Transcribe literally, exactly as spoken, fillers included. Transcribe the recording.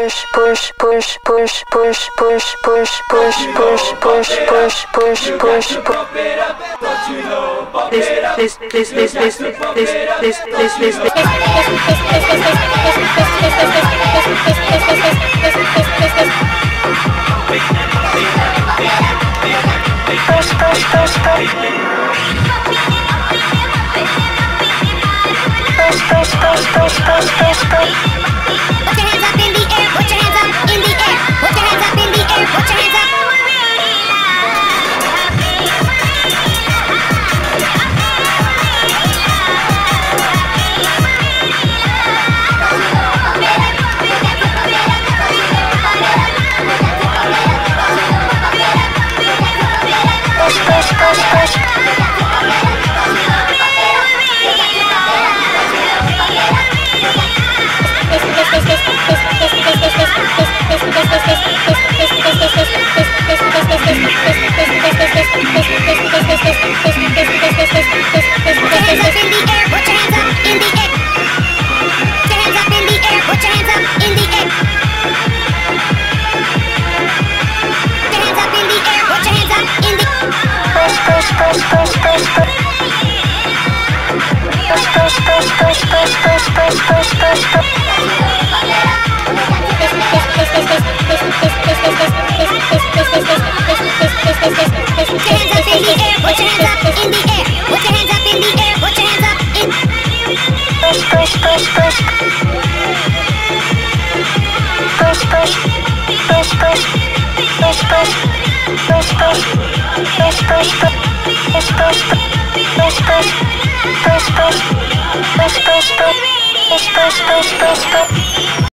push, push, push, push, push, push, push, push, push, push, push, push, push, push. This, this, this, this, this, this, this, this, this, this. Push, push, push, push. Push, push, push, push, push, push, push. Put your hands up in the air, put your hands up in the air, put your hands up in the air, put your hands up. Push, push, push, push. Push, push, push, push, push, push, push, push, push.